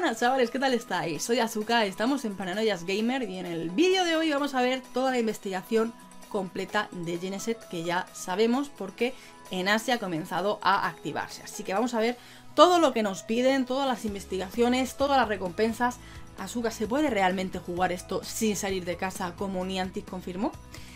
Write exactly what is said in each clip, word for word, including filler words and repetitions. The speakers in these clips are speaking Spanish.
Buenas chavales, ¿qué tal estáis? Soy Azuka, estamos en Paranoias Gamer y en el vídeo de hoy vamos a ver toda la investigación completa de Geneset, que ya sabemos porque en Asia ha comenzado a activarse. Así que vamos a ver todo lo que nos piden, todas las investigaciones, todas las recompensas. Azuka, ¿se puede realmente jugar esto sin salir de casa como Niantic confirmó?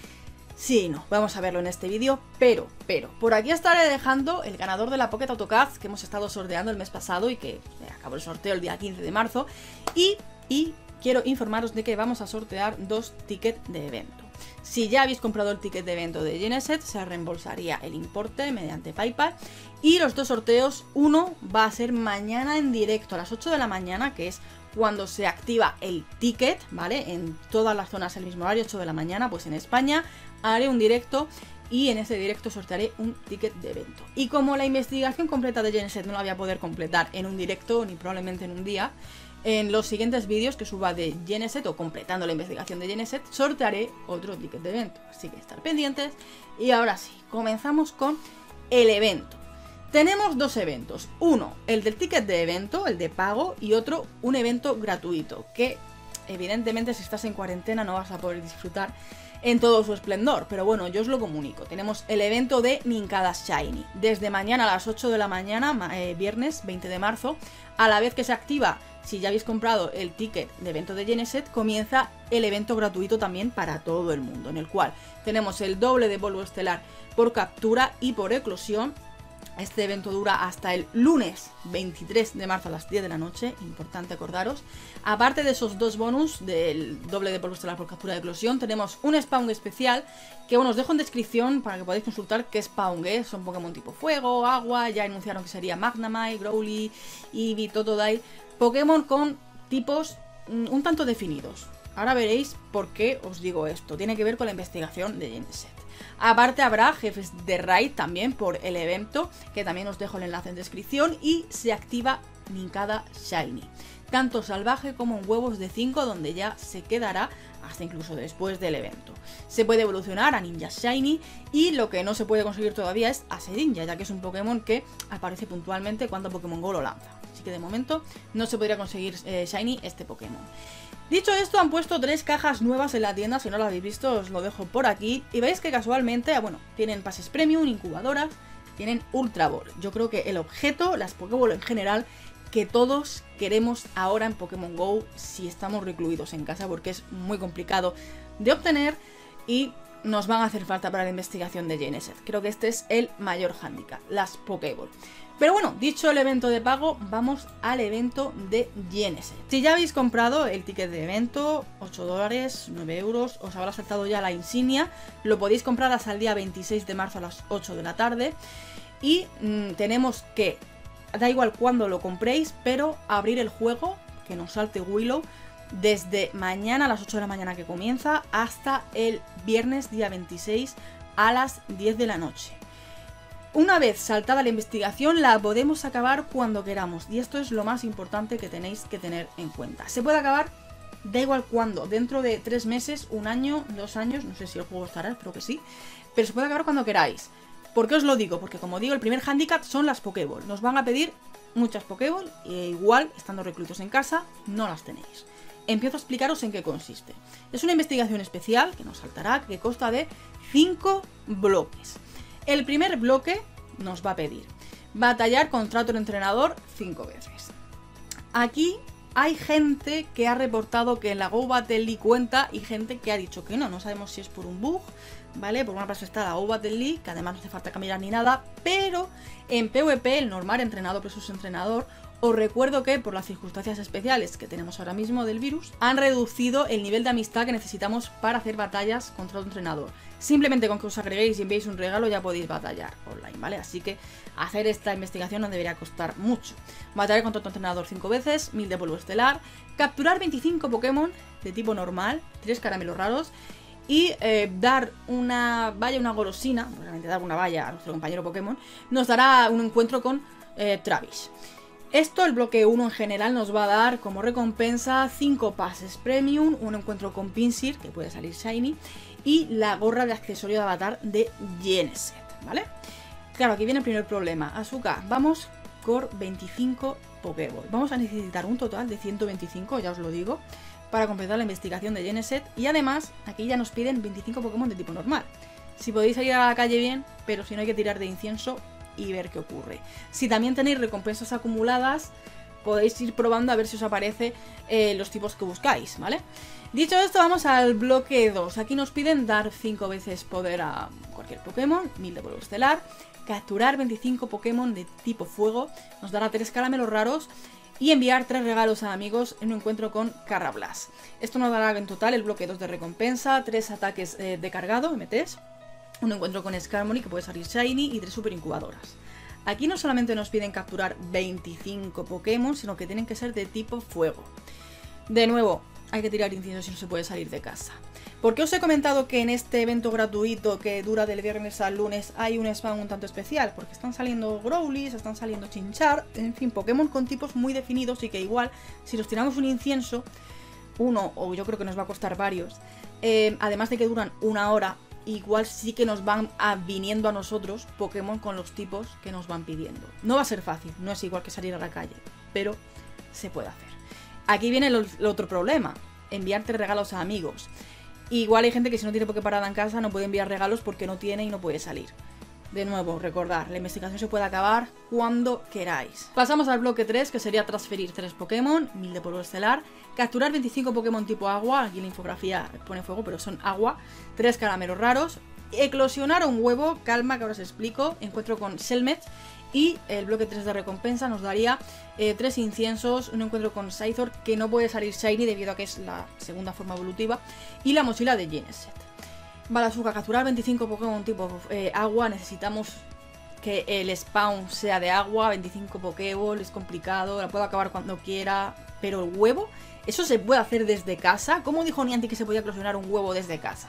Sí, no, vamos a verlo en este vídeo, pero, pero, por aquí estaré dejando el ganador de la Pocket AutoCAD que hemos estado sorteando el mes pasado y que acabó el sorteo el día quince de marzo. Y, y quiero informaros de que vamos a sortear dos tickets de evento. Si ya habéis comprado el ticket de evento de Geneset, se reembolsaría el importe mediante PayPal. Y los dos sorteos, uno va a ser mañana en directo a las ocho de la mañana, que es cuando se activa el ticket, ¿vale? En todas las zonas el mismo horario, ocho de la mañana, pues en España haré un directo y en ese directo sortearé un ticket de evento. Y como la investigación completa de Geneset no la voy a poder completar en un directo ni probablemente en un día, en los siguientes vídeos que suba de Geneset o completando la investigación de Geneset, sortearé otro ticket de evento. Así que estar pendientes. Y ahora sí, comenzamos con el evento. Tenemos dos eventos. Uno, el del ticket de evento, el de pago, y otro, un evento gratuito, que evidentemente si estás en cuarentena no vas a poder disfrutar en todo su esplendor, pero bueno, yo os lo comunico. Tenemos el evento de Nincada Shiny, desde mañana a las ocho de la mañana, eh, viernes veinte de marzo, a la vez que se activa, si ya habéis comprado el ticket de evento de Geneset, comienza el evento gratuito también para todo el mundo, en el cual tenemos el doble de polvo estelar por captura y por eclosión. Este evento dura hasta el lunes veintitrés de marzo a las diez de la noche, importante acordaros. Aparte de esos dos bonus del doble de polvo estelar por captura de eclosión, tenemos un Spawn especial que bueno, os dejo en descripción para que podáis consultar qué Spawn es. Son Pokémon tipo fuego, agua, ya anunciaron que sería Magnemite, Growly, Eevee, Totodile. Pokémon con tipos un tanto definidos. Ahora veréis por qué os digo esto. Tiene que ver con la investigación de Geneset. Aparte habrá jefes de raid también por el evento, que también os dejo el enlace en descripción, y se activa Nincada Shiny, tanto salvaje como en huevos de cinco, donde ya se quedará hasta incluso después del evento. Se puede evolucionar a Ninja Shiny y lo que no se puede conseguir todavía es a Shedinja, ya que es un Pokémon que aparece puntualmente cuando Pokémon Go lo lanza. Así que de momento no se podría conseguir eh, Shiny este Pokémon. Dicho esto, han puesto tres cajas nuevas en la tienda. Si no lo habéis visto, os lo dejo por aquí. Y veis que casualmente, bueno, tienen pases premium, incubadoras, tienen Ultra Ball. Yo creo que el objeto, las Pokéball en general, que todos queremos ahora en Pokémon Go si estamos recluidos en casa, porque es muy complicado de obtener y nos van a hacer falta para la investigación de Geneset. Creo que este es el mayor hándicap, las Pokéball. Pero bueno, dicho el evento de pago, vamos al evento de Geneset. Si ya habéis comprado el ticket de evento, ocho dólares, nueve euros, os habrá saltado ya la insignia. Lo podéis comprar hasta el día veintiséis de marzo a las ocho de la tarde. Y mmm, tenemos que, da igual cuándo lo compréis, pero abrir el juego, que nos salte Willow, desde mañana a las ocho de la mañana que comienza hasta el viernes día veintiséis a las diez de la noche. Una vez saltada la investigación la podemos acabar cuando queramos, y esto es lo más importante que tenéis que tener en cuenta. Se puede acabar da igual cuándo, dentro de tres meses, un año, dos años, no sé si el juego estará, espero que sí, pero se puede acabar cuando queráis. ¿Por qué os lo digo? Porque como digo, el primer handicap son las Pokéball. Nos van a pedir muchas Pokéball e igual, estando recluidos en casa, no las tenéis. Empiezo a explicaros en qué consiste. Es una investigación especial que nos saltará, que consta de cinco bloques. El primer bloque nos va a pedir batallar contra otro entrenador cinco veces. Aquí hay gente que ha reportado que en la Go Battle League cuenta y gente que ha dicho que no, no sabemos si es por un bug, ¿vale? Por una parte está la Go Battle League, que además no hace falta caminar ni nada, pero en PvP, el normal entrenador versus entrenador, os recuerdo que por las circunstancias especiales que tenemos ahora mismo del virus, han reducido el nivel de amistad que necesitamos para hacer batallas contra otro entrenador. Simplemente con que os agreguéis y enviéis un regalo ya podéis batallar online, ¿vale? Así que hacer esta investigación no debería costar mucho. Batallar contra otro entrenador cinco veces, mil de polvo estelar, capturar veinticinco Pokémon de tipo normal, tres caramelos raros, y eh, dar una valla, una golosina, realmente dar una valla a nuestro compañero Pokémon, nos dará un encuentro con eh, Travis. Esto, el bloque uno en general, nos va a dar como recompensa cinco pases premium, un encuentro con Pinsir, que puede salir Shiny, y la gorra de accesorio de avatar de Geneset, ¿vale? Claro, aquí viene el primer problema. Azuka, vamos Core veinticinco Pokéball. Vamos a necesitar un total de ciento veinticinco, ya os lo digo, para completar la investigación de Geneset. Y además, aquí ya nos piden veinticinco Pokémon de tipo normal. Si podéis salir a la calle bien, pero si no hay que tirar de incienso y ver qué ocurre. Si también tenéis recompensas acumuladas, podéis ir probando a ver si os aparece eh, los tipos que buscáis, ¿vale? Dicho esto, vamos al bloque dos. Aquí nos piden dar cinco veces poder a cualquier Pokémon, mil de polvo estelar, capturar veinticinco Pokémon de tipo fuego, nos dará tres caramelos raros y enviar tres regalos a amigos en un encuentro con Carrablas. Esto nos dará en total el bloque dos de recompensa, tres ataques eh, de cargado, M Ts, un encuentro con Skarmory que puede salir Shiny y tres super incubadoras. Aquí no solamente nos piden capturar veinticinco Pokémon, sino que tienen que ser de tipo fuego. De nuevo, hay que tirar incienso si no se puede salir de casa. ¿Por qué os he comentado que en este evento gratuito que dura del viernes al lunes hay un spam un tanto especial? Porque están saliendo Growlithe, están saliendo Chinchar, en fin, Pokémon con tipos muy definidos y que igual, si nos tiramos un incienso, uno, o yo creo que nos va a costar varios, eh, además de que duran una hora, igual sí que nos van a, viniendo a nosotros Pokémon con los tipos que nos van pidiendo. No va a ser fácil, no es igual que salir a la calle, pero se puede hacer. Aquí viene el, el otro problema, enviarte regalos a amigos. Igual hay gente que si no tiene Poképarada en casa no puede enviar regalos porque no tiene y no puede salir. De nuevo, recordar, la investigación se puede acabar cuando queráis. Pasamos al bloque tres, que sería transferir tres Pokémon, mil de polvo estelar, capturar veinticinco Pokémon tipo agua, aquí en la infografía pone fuego, pero son agua, tres caramelos raros, eclosionar un huevo, calma que ahora os explico, encuentro con Shelmet, y el bloque tres de recompensa nos daría eh, tres inciensos, un encuentro con Scyther, que no puede salir Shiny debido a que es la segunda forma evolutiva, y la mochila de Geneset. Balazuca, capturar veinticinco Pokémon tipo eh, agua, necesitamos que el spawn sea de agua, veinticinco Pokéball, es complicado, la puedo acabar cuando quiera, pero el huevo, ¿eso se puede hacer desde casa? ¿Cómo dijo Niantic que se podía eclosionar un huevo desde casa?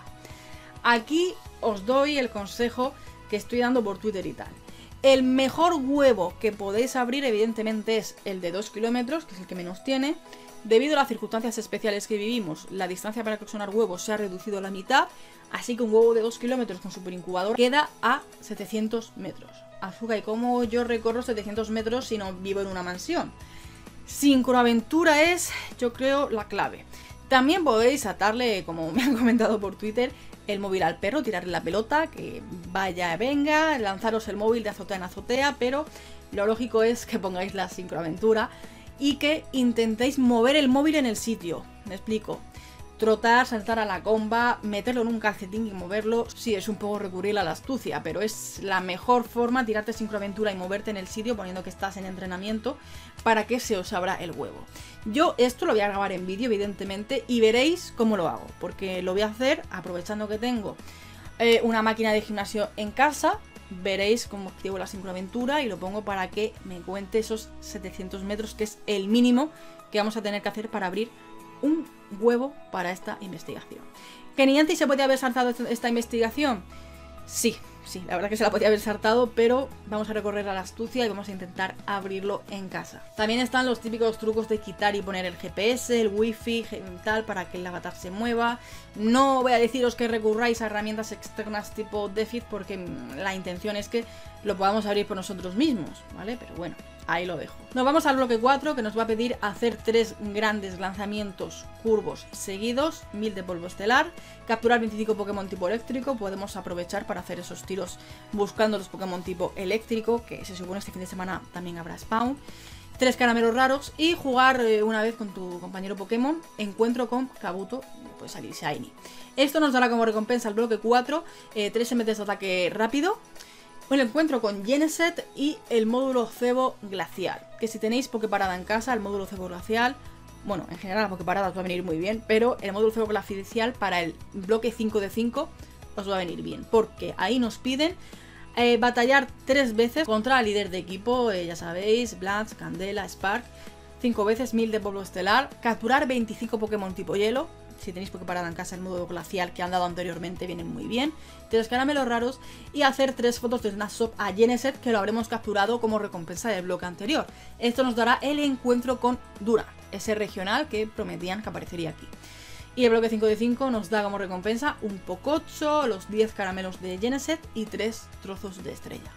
Aquí os doy el consejo que estoy dando por Twitter y tal. El mejor huevo que podéis abrir evidentemente es el de dos kilómetros, que es el que menos tiene. Debido a las circunstancias especiales que vivimos, la distancia para eclosionar huevos se ha reducido a la mitad, así que un huevo de dos kilómetros con super incubador queda a setecientos metros. Azúcar, ¿y cómo yo recorro setecientos metros si no vivo en una mansión? Sincroaventura es, yo creo, la clave. También podéis atarle, como me han comentado por Twitter, el móvil al perro, tirarle la pelota, que vaya, venga, lanzaros el móvil de azotea en azotea, pero lo lógico es que pongáis la sincroaventura y que intentéis mover el móvil en el sitio. Me explico. Trotar, saltar a la comba, meterlo en un calcetín y moverlo. Sí, es un poco recurrir a la astucia, pero es la mejor forma tirarte sincroaventura y moverte en el sitio poniendo que estás en entrenamiento para que se os abra el huevo. Yo esto lo voy a grabar en vídeo, evidentemente, y veréis cómo lo hago, porque lo voy a hacer aprovechando que tengo eh, una máquina de gimnasio en casa. Veréis cómo activo la sincroaventura y lo pongo para que me cuente esos setecientos metros, que es el mínimo que vamos a tener que hacer para abrir un huevo para esta investigación. ¿Que Niantic se podía haber saltado esta investigación? Sí, sí, la verdad que se la podía haber saltado, pero vamos a recorrer a la astucia y vamos a intentar abrirlo en casa. También están los típicos trucos de quitar y poner el G P S, el wifi, tal, para que el avatar se mueva. No voy a deciros que recurráis a herramientas externas tipo Defit, porque la intención es que lo podamos abrir por nosotros mismos, ¿vale? Pero bueno, ahí lo dejo. Nos vamos al bloque cuatro, que nos va a pedir hacer tres grandes lanzamientos curvos seguidos, mil de polvo estelar, capturar veinticinco Pokémon tipo eléctrico. Podemos aprovechar para hacer esos tiros buscando los Pokémon tipo eléctrico, que se supone este fin de semana también habrá spawn. Tres caramelos raros y jugar eh, una vez con tu compañero Pokémon, encuentro con Kabuto, puede salir Shiny. Esto nos dará como recompensa el bloque cuatro, eh, tres M Ts de ataque rápido, un encuentro con Geneset y el módulo cebo glacial. Que si tenéis Poképarada en casa, el módulo cebo glacial, bueno, en general la Poképarada os va a venir muy bien, pero el módulo cebo glacial para el bloque cinco de cinco os va a venir bien, porque ahí nos piden eh, batallar tres veces contra el líder de equipo, eh, ya sabéis, Blast, Candela, Spark, cinco veces, mil de polvo estelar, capturar veinticinco Pokémon tipo hielo. Si tenéis Poképarada en casa, el modo glacial que han dado anteriormente vienen muy bien. Tres caramelos raros y hacer tres fotos de Snapshot a Geneset, que lo habremos capturado como recompensa del bloque anterior. Esto nos dará el encuentro con Dura, ese regional que prometían que aparecería aquí. Y el bloque cinco de cinco nos da como recompensa un Pococho, los diez caramelos de Geneset y tres trozos de estrella.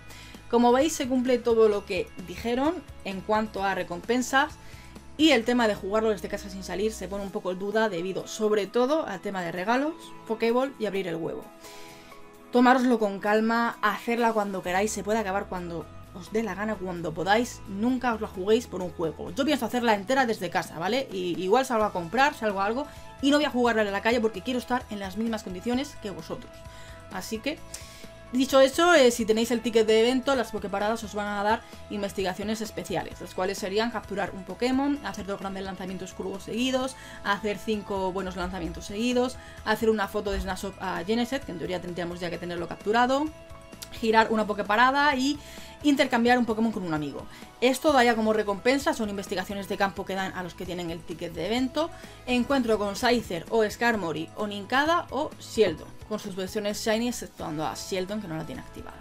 Como veis, se cumple todo lo que dijeron en cuanto a recompensas. Y el tema de jugarlo desde casa sin salir se pone un poco en duda debido sobre todo al tema de regalos, Pokéball y abrir el huevo. Tomároslo con calma, hacerla cuando queráis, se puede acabar cuando os dé la gana, cuando podáis, nunca os la juguéis por un juego. Yo pienso hacerla entera desde casa, ¿vale? Y igual salgo a comprar, salgo a algo y no voy a jugarla en la calle porque quiero estar en las mismas condiciones que vosotros. Así que... dicho eso, eh, si tenéis el ticket de evento, las Poképaradas os van a dar investigaciones especiales, las cuales serían capturar un Pokémon, hacer dos grandes lanzamientos curvos seguidos, hacer cinco buenos lanzamientos seguidos, hacer una foto de Snapshot a Genesect, que en teoría tendríamos ya que tenerlo capturado, girar una Poképarada y intercambiar un Pokémon con un amigo. Esto da ya como recompensa, son investigaciones de campo que dan a los que tienen el ticket de evento. Encuentro con Scyther o Skarmory o Nincada o Sheldon, con sus versiones Shiny exceptuando a Sheldon que no la tiene activada.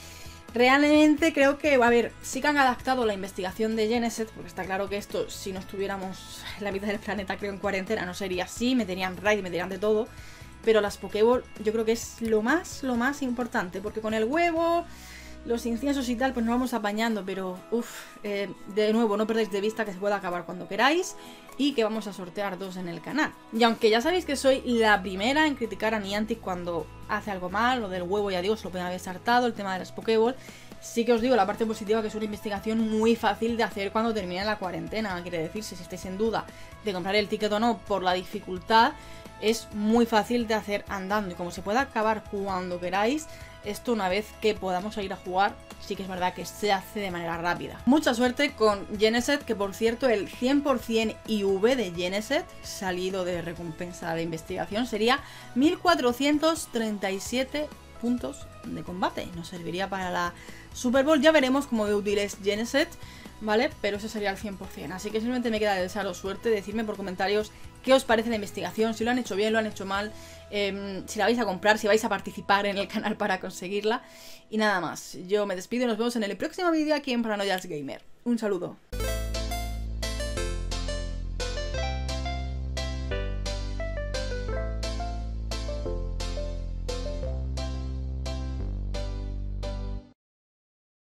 Realmente creo que, a ver, sí que han adaptado la investigación de Genesect, porque está claro que esto, si no estuviéramos en la mitad del planeta, creo, en cuarentena, no sería así, meterían raid, meterían de todo. Pero las Pokéball yo creo que es lo más, lo más importante, porque con el huevo, los inciensos y tal, pues nos vamos apañando, pero uff, eh, de nuevo, no perdáis de vista que se puede acabar cuando queráis y que vamos a sortear dos en el canal. Y aunque ya sabéis que soy la primera en criticar a Niantic cuando hace algo mal, lo del huevo ya digo, se lo pueden haber saltado, el tema de las Pokéball, sí que os digo la parte positiva, que es una investigación muy fácil de hacer cuando termine la cuarentena. Quiere decirse, si estáis en duda de comprar el ticket o no por la dificultad, es muy fácil de hacer andando, y como se puede acabar cuando queráis, esto una vez que podamos ir a jugar, sí que es verdad que se hace de manera rápida. Mucha suerte con Genesect, que por cierto el cien por cien I V de Genesect, salido de recompensa de investigación, sería mil cuatrocientos treinta y siete puntos de combate. Nos serviría para la Super Bowl, ya veremos cómo de útil es Genesect, ¿vale? Pero eso sería al cien por cien. Así que simplemente me queda desearos suerte, decidme por comentarios qué os parece la investigación, si lo han hecho bien, lo han hecho mal, eh, si la vais a comprar, si vais a participar en el canal para conseguirla. Y nada más, yo me despido y nos vemos en el próximo vídeo aquí en Paranoias Gamer. Un saludo.